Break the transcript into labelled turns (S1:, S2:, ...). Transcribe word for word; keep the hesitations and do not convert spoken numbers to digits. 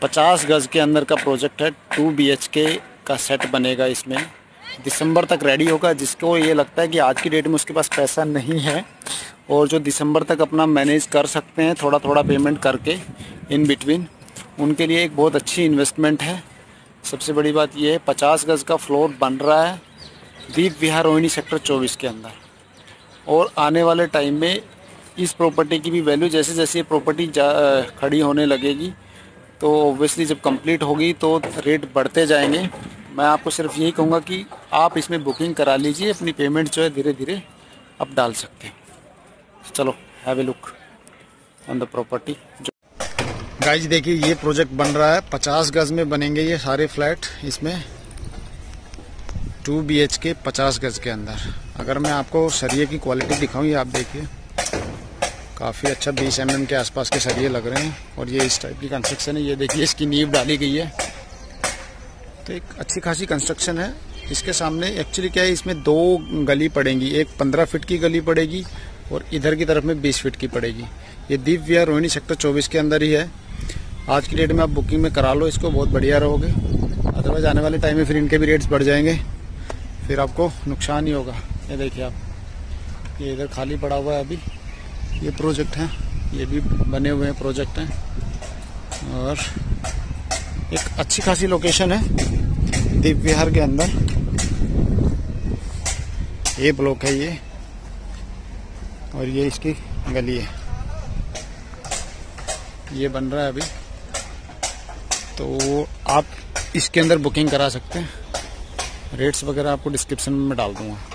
S1: पचास गज के अंदर का प्रोजेक्ट है। टू बी एच के का सेट बनेगा इसमें। दिसंबर तक रेडी होगा। जिसको ये लगता है कि आज की डेट में उसके पास पैसा नहीं है और जो दिसंबर तक अपना मैनेज कर सकते हैं थोड़ा थोड़ा पेमेंट करके इन बिटवीन, उनके लिए एक बहुत अच्छी इन्वेस्टमेंट है। सबसे बड़ी बात यह है पचास गज का फ्लोर बन रहा है दीप विहार रोहिणी सेक्टर चौबीस के अंदर। और आने वाले टाइम में इस प्रॉपर्टी की भी वैल्यू जैसे जैसे ये प्रॉपर्टी खड़ी होने लगेगी तो ऑब्वियसली जब कंप्लीट होगी तो रेट बढ़ते जाएंगे। मैं आपको सिर्फ यही कहूँगा कि आप इसमें बुकिंग करा लीजिए, अपनी पेमेंट जो है धीरे धीरे आप डाल सकते हैं। चलो have a look on the property. Guys देखिए ये प्रोजेक्ट बन रहा है, पचास गज में बनेंगे ये सारे फ्लैट। इसमें टू बी एच के पचास गज के अंदर। अगर मैं आपको सरिये की क्वालिटी दिखाऊं, ये आप देखिए काफ़ी अच्छा बीस एम एम के आसपास के सरिये लग रहे हैं और ये इस टाइप की कंस्ट्रक्शन है। ये देखिए इसकी नींव डाली गई है तो एक अच्छी खासी कंस्ट्रक्शन है। इसके सामने एक्चुअली क्या है, इसमें दो गली पड़ेंगी, एक पंद्रह फीट की गली पड़ेगी और इधर की तरफ में बीस फीट की पड़ेगी। ये दीप विहार रोहिणी सेक्टर चौबीस के अंदर ही है। आज की डेट में आप बुकिंग में करा लो इसको, बहुत बढ़िया रहोगे। अदरवाइज आने वाले टाइम में फिर इनके भी रेट्स बढ़ जाएंगे, फिर आपको नुकसान ही होगा। ये देखिए आप, ये इधर खाली पड़ा हुआ है अभी। ये प्रोजेक्ट हैं, ये भी बने हुए हैं प्रोजेक्ट हैं और एक अच्छी खासी लोकेशन है दीप विहार के अंदर। ये ब्लॉक है ये और ये इसकी गली है। ये बन रहा है अभी, तो आप इसके अंदर बुकिंग करा सकते हैं। रेट्स वगैरह आपको डिस्क्रिप्शन में डाल दूंगा।